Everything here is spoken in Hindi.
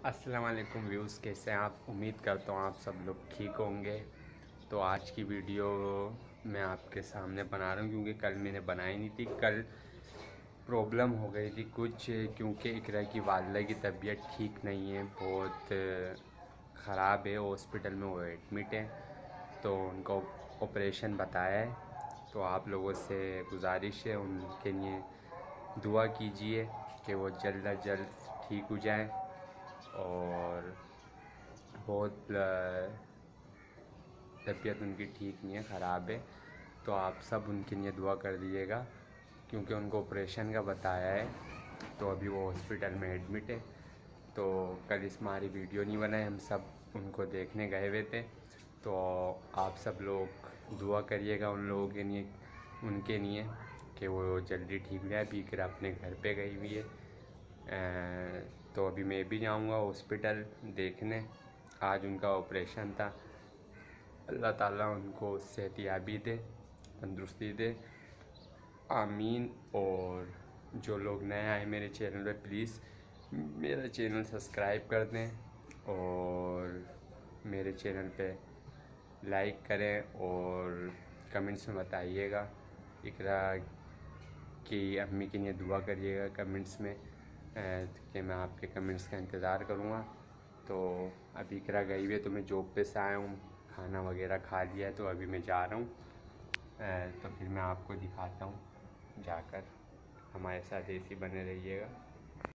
अस्सलाम वालेकुम व्यूज़, कैसे हैं आप? उम्मीद करता हूँ आप सब लोग ठीक होंगे। तो आज की वीडियो मैं आपके सामने बना रहा हूँ क्योंकि कल मैंने बनाई नहीं थी। कल प्रॉब्लम हो गई थी कुछ, क्योंकि इकरा की वालिदा की तबीयत ठीक नहीं है, बहुत ख़राब है, हॉस्पिटल में वो एडमिट है। तो उनको ऑपरेशन बताया है। तो आप लोगों से गुजारिश है, उनके लिए दुआ कीजिए कि वो जल्द अज जल्द ठीक हो जाए। और बहुत तबीयत उनकी ठीक नहीं है, ख़राब है। तो आप सब उनके लिए दुआ कर दीजिएगा क्योंकि उनको ऑपरेशन का बताया है। तो अभी वो हॉस्पिटल में एडमिट है। तो कल इस हमारी वीडियो नहीं बनाई, हम सब उनको देखने गए हुए थे। तो आप सब लोग दुआ करिएगा उन लोगों के लिए, उनके लिए कि वो जल्दी ठीक हो जाए। बीकर अपने घर पे गई हुई है। तो अभी मैं भी जाऊंगा हॉस्पिटल देखने। आज उनका ऑपरेशन था। अल्लाह ताला उनको सेहतयाबी दे, तंदुरुस्ती दे, आमीन। और जो लोग नए आए मेरे चैनल पे, प्लीज़ मेरा चैनल सब्सक्राइब कर दें और मेरे चैनल पे लाइक करें और कमेंट्स में बताइएगा। इकरा की अम्मी के लिए दुआ करिएगा कमेंट्स में, कि मैं आपके कमेंट्स का इंतज़ार करूँगा। तो अभी इकरा गई हुई है, तो मैं जॉब पे से आया हूँ, खाना वगैरह खा लिया है। तो अभी मैं जा रहा हूँ, तो फिर मैं आपको दिखाता हूँ जाकर। हमारे साथ ऐसे बने रहिएगा।